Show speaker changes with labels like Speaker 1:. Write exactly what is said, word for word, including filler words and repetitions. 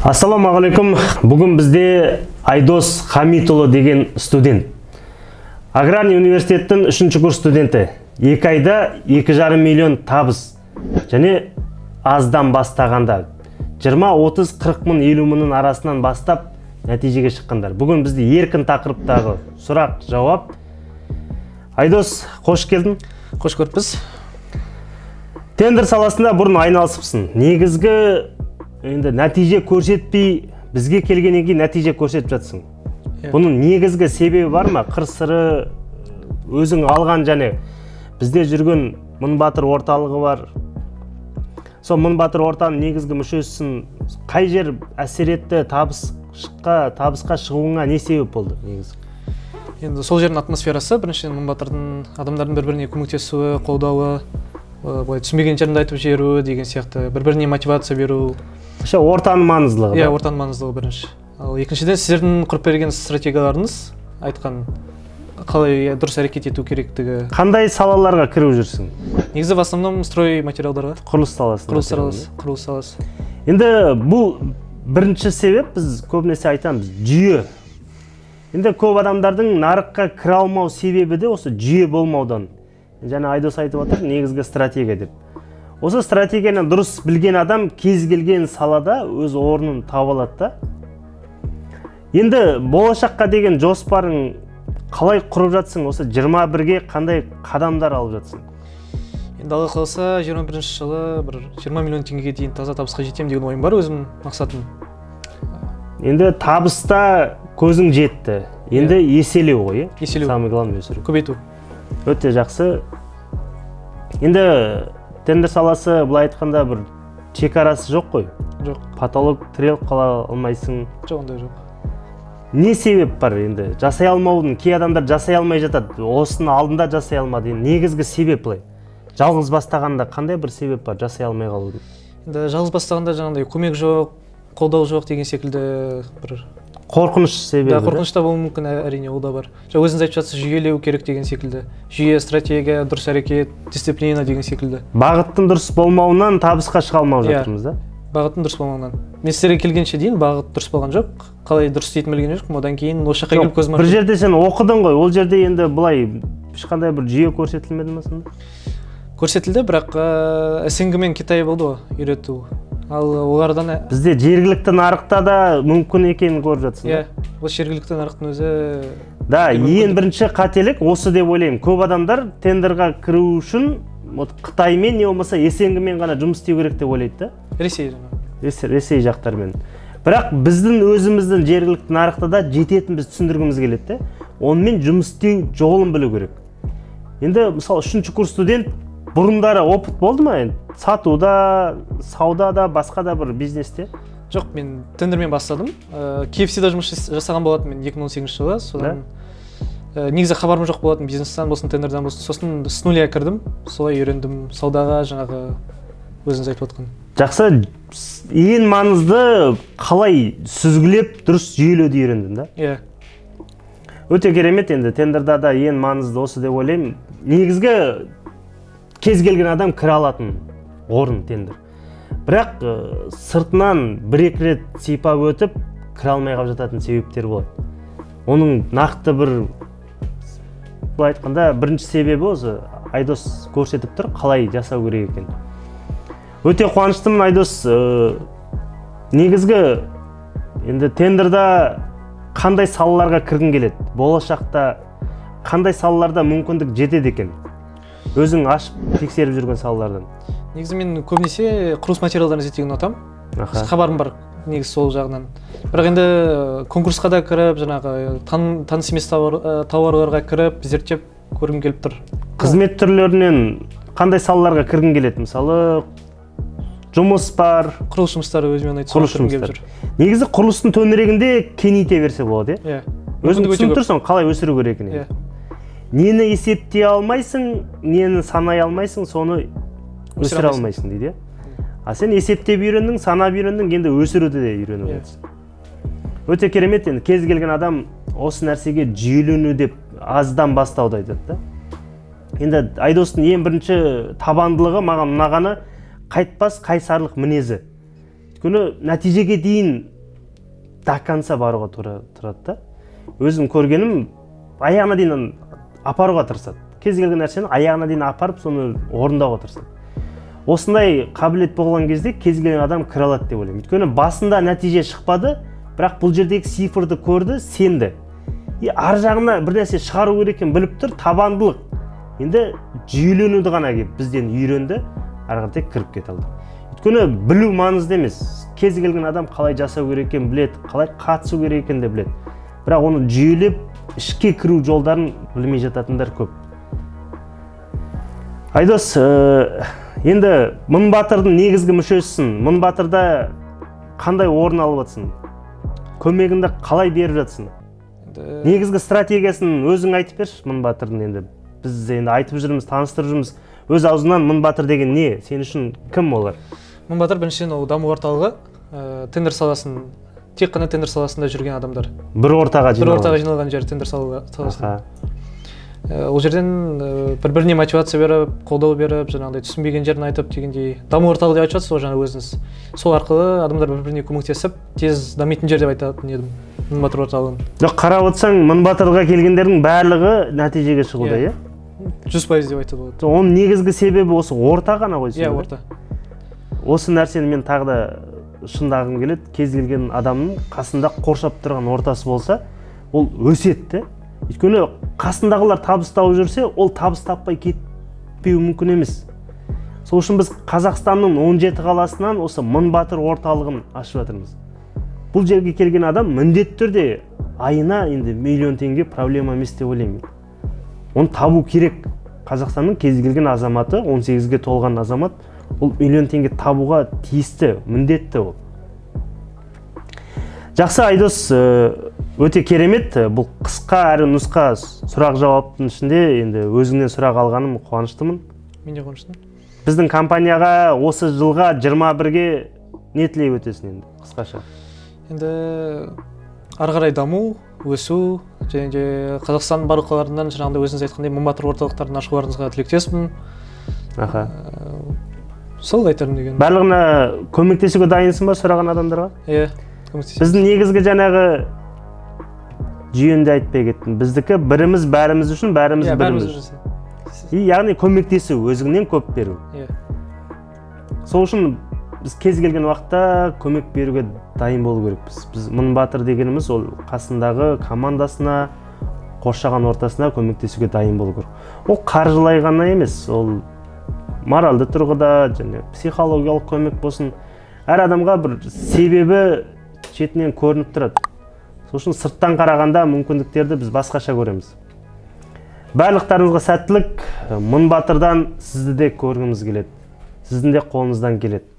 Speaker 1: Ассаламағалейкум. Бүгін бізде Айдос Хамитұлы деген студент. Аграрный университеттің үшінші курс студенті. Екі айда екі жарым миллион табыс. Және аздан бастағанда жиырма отыз қырық мың елу мыңның арасынан бастап нәтижеге шыққандар. Бүгін бізде еркін тақырыптағы сұрақ жауап. Айдос, қош келдің.
Speaker 2: Қош көріппіз.
Speaker 1: Тендер саласында бұрын айналысыпсың. Негізгі енді нәтиже көрсетпей, бізге келгеннен кейін нәтиже көрсетіп жатсың. Бұның негізгі себебі бар ма? Қыр-сыры өзің алған және бізде жүрген Мыңбатыр орталығы бар. Сол Мыңбатыр орталығының негізгі мүшесін қай жер әсер етті, табысқа, табысқа шығуыңа не себеп болды негізі?
Speaker 2: Енді сол жердің атмосферасы, біріншіден Мыңбатырдың адамдардың бір-біріне көмектесуі, қолдауы, былай түсінбеген жерінде айтып жіберуі деген сияқты, бір-біріне мотивация беру.
Speaker 1: Ше ортаның маңыздылығы.
Speaker 2: Иә, ортаның маңыздылығы бірінші. Ал екіншіден сіздердің құрып берген стратегияларыңыз айтқан қалай дұрыс әрекет ету керектігі.
Speaker 1: Қандай салаларға кіріп жүрсің?
Speaker 2: Негізі в основном строй материалдарға.
Speaker 1: Құрылыс саласы.
Speaker 2: Құрылыс саласы. Құрылыс саласы.
Speaker 1: Енді бұл бірінші себеп, біз көбінесе айтамыз, жүйе. Енді көп адамдардың нарыққа кіре алмау себебі де осы жүйе болмаудан. Және Айдос айтып отыр, негізгі стратегия деп. Осы стратегияны дұрыс білген адам кез келген салада өз орнын таба алады да. Енді болашаққа деген жоспарың қалай құрып жатсың? Осы жиырма бірге қандай қадамдар алып жатсың?
Speaker 2: Енді Алла қаласа жиырма бірінші жылы бір жиырма миллион теңгеге дейін таза табысқа жетем деген ойым бар, өзім мақсатым.
Speaker 1: Енді табыста көзің жетті. Енді еселеу ғой,
Speaker 2: еселеу.
Speaker 1: Самый главный өсіру.
Speaker 2: Көбейту.
Speaker 1: Өте жақсы. Енді тендер саласы былай айтқанда бір шекарасы жоқ қой.
Speaker 2: Жоқ.
Speaker 1: Потолок тіреліп қала алмайсың.
Speaker 2: Жоқ, ондай жоқ.
Speaker 1: Не себеп бар енді? Жасай алмаудың, кей адамдар жасай алмай жатады. Осыны алдында жасай алмады. Негізгі себеп былай. Жалғыз бастағанда қандай бір себеп бар жасай алмай қалудың?
Speaker 2: Енді жалғыз бастағанда жаңағыдай көмек жоқ, қолдау жоқ деген секілді бір
Speaker 1: қорқыныш себебі.
Speaker 2: Да, қорқыныш та болуы мүмкін, әрине, ол да бар. Жаңа өзіңіз айтып жатсыз, жүйелеу керек деген секілді. Жүйе, стратегия, дұрыс әрекет, дисциплина деген секілді.
Speaker 1: Бағыттың дұрыс болмауынан табысқа шыға алмай жатырмыз да?
Speaker 2: Бағыттың дұрыс болмауынан. Мен сіздерге келгенше дейін бағыт дұрыс болған жоқ. Қалай дұрыс істейтінін білген жоқпын. Одан кейін осы жаққа келіп көзім ашылды.
Speaker 1: Бір жерде сен оқыдың ғой, ол жерде енді былай ешқандай бір жүйе көрсетілмеді ме сонда?
Speaker 2: Көрсетілді, бірақ эс эн гэ мен Китай болды ғой үйрету. Ал олардан
Speaker 1: бізде жергілікті нарықта да мүмкін екенін көріп жатсың.
Speaker 2: Иә, осы жергілікті нарықтың өзі.
Speaker 1: Да, ең бірінші қателік осы деп ойлаймын. Көп адамдар тендерға кіру үшін Қытаймен не болмаса эс эн гэ мен ғана жұмыс істеу керек деп ойлайды да.
Speaker 2: Ресей жаңа.
Speaker 1: Ресей жақтармен. Бірақ біздің өзіміздің жергілікті нарықта да жететін біз түсіндіргіміз келеді. Онымен жұмыс істеу жолын білу керек. Енді мысалы үшінші курс студент бұрындары опыт болды ма? Сатуда, саудада, басқа да бір бизнесте?
Speaker 2: Жоқ, мен тендермен бастадым. ке эф си-да жұмыс жасаған болатын мен екі мың он сегізінші жылы. Содан негізі хабарым жоқ болатын бизнестен болсын, тендерден болсын. Сосын с нуля кірдім, солай үйрендім саудаға, жаңағы өзіңіз айтып отқан.
Speaker 1: Жақсы, ең маңызды қалай сүзгілеп дұрыс жүйелеуді үйрендің да?
Speaker 2: Иә.
Speaker 1: Өте керемет, енді тендерда да ең маңызды осы деп ойлаймын. Негізгі кез келген адам кіре алатын орын тендер. Бірақ сыртынан бір-екі рет сипап өтіп кіре алмай қалып жататын себептер болады. Оның нақты бір былай айтқанда бірінші себебі осы Айдос көрсетіп тұр, қалай жасау керек екен. Өте қуаныштымын, Айдос. Негізгі енді тендерда қандай салаларға кіргің келеді? Болашақта қандай салаларда мүмкіндік жетеді екен? Өзің ашып тексеріп жүрген салалардан.
Speaker 2: Негізі мен көбінесе құрылыс материалдарын зерттеуді ұнатамын. Хабарым бар негізі сол жағынан. Бірақ енді конкурсқа да кіріп, жаңағы таныс емес тауарларға кіріп, зерттеп көргім келіп тұр.
Speaker 1: Қызмет түрлерінен қандай салаларға кіргің келеді? Мысалы, жұмыс бар.
Speaker 2: Құрылыс жұмыстары өзімен айтып кіргім келіп жүр.
Speaker 1: Негізі құрылыстың төңірегінде кеңейте берсе болады,
Speaker 2: иә?
Speaker 1: Өзің түсініп тұрсың, қалай өсіру керек екенін. Нені есептей алмайсың, нені санай алмайсың, соны өсіре алмайсың дейді. А сен есептеп үйрендің, санап үйрендің, енді өсіруді де үйреніп отырсың. Өте керемет, енді кез келген адам осы нәрсеге жүйелену деп аздан бастауды айтады да. Енді Айдостың ең бірінші табандылығы маған ұнағаны қайтпас қайсарлық мінезі. Өйткені нәтижеге дейін до конца баруға тура тұрады да. Өзім көргенім аяғына дейін апаруға тырысады. Кез келген нәрсені аяғына дейін апарып, соны орындауға тырысады. Осындай қабілет болған кезде кез келген адам кіре алады деп ойлаймын. Өйткені басында нәтиже шықпады, бірақ бұл жердегі цифрды көрді, сенді. И ар жағына бір нәрсе шығару керек екенін біліп тұр, табандылық. Енді жүйеленуді ғана келіп бізден үйренді, ары қарай кіріп кете алды. Өйткені білу маңызды емес. Кез келген адам қалай жасау керек екенін біледі, қалай қатысу керек екенін де біледі. Бірақ оны жүйелеп, ішке кіру жолдарын білмей жататындар көп. Айдос, енді Мың Батырдың негізгі мүшесісің. Мың Батырда қандай орын алып жатсың? Көмегіңді қалай беріп жатсың? Негізгі стратегиясын өзің айтып берші Мың Батырдың. Енді біз енді айтып жүрміз, таныстырып жүрміз. Өз аузынан Мың Батыр деген не? Сен үшін кім олар?
Speaker 2: Мың Батыр біріншіден ол даму орталығы, тендер саласын, тек қана тендер саласында жүрген адамдар.
Speaker 1: Бір ортаға жиналған.
Speaker 2: Бір ортаға жиналған жер тендер саласында. Ол жерден бір-біріне мотивация беріп, қолдау беріп, жаңағыдай түсінбеген жерін айтып дегендей. Даму орталығы деп айтып сол жаңа өзіңіз. Сол арқылы адамдар бір-біріне көмектесіп, тез дамитын жер деп айтатын едім Мың Батыр орталығын.
Speaker 1: Жоқ, қарап отырсаң, Мың Батырға келгендердің барлығы нәтижеге шығуда, иә?
Speaker 2: жүз пайыз деп айтуға болады.
Speaker 1: Оның негізгі себебі осы орта ғана ғой.
Speaker 2: Иә, орта.
Speaker 1: Осы нәрсені мен тағы да шындағым келеді. Кез келген адамның қасында қоршап тұрған ортасы болса, ол өсетті. Өйткені қасындағылар табыс тауып жүрсе, ол табыс таппай кетпеуі мүмкін емес. Сол үшін біз Қазақстанның он жеті қаласынан осы Мың Батыр орталығын ашып жатырмыз. Бұл жерге келген адам міндетті түрде айына енді миллион теңге проблема емес деп ойлаймын. Оны табу керек. Қазақстанның кез келген азаматы, он сегізге толған азамат, ол миллион теңге табуға тиісті, міндетті ол. Жақсы, Айдос, өте керемет. Бұл қысқа әрі нұсқа сұрақ жауаптың ішінде енді өзіңнен сұрақ алғаным қуаныштымын.
Speaker 2: Мен де қуаныштымын.
Speaker 1: Біздің компанияға осы жылға жиырма бірге не тілеп өтесің енді, қысқаша?
Speaker 2: Енді ары қарай даму, өсу, және де Қазақстанның барлық қалаларынан жаңағыдай өзіңіз айтқандай Мың Батыр орталықтарын ашуларыңызға тілектеспін.
Speaker 1: Аха.
Speaker 2: Сол айтарым деген.
Speaker 1: Барлығына көмектесуге дайынсың ба сұраған адамдарға?
Speaker 2: Иә, көмектесемін.
Speaker 1: Біздің негізгі жаңағы жүйенде айтпай кеттім. Біздікі біріміз бәріміз үшін, бәріміз біріміз үшін. Яғни көмектесу, өзіңнен көп беру. Сол үшін біз кез келген уақытта көмек беруге дайын болу керекпіз. Біз Мың Батыр дегеніміз ол қасындағы командасына, қоршаған ортасына көмектесуге дайын болу керек. Ол қаржылай ғана емес, ол моральды тұрғыда және психологиялық көмек болсын. Әр адамға бір себебі шетінен көрініп тұрады. Сол үшін сырттан қарағанда мүмкіндіктерді біз басқаша көреміз. Барлықтарыңызға сәттілік. Мың Батырдан сізді де көргіміз келеді. Сіздің де қолыңыздан келеді.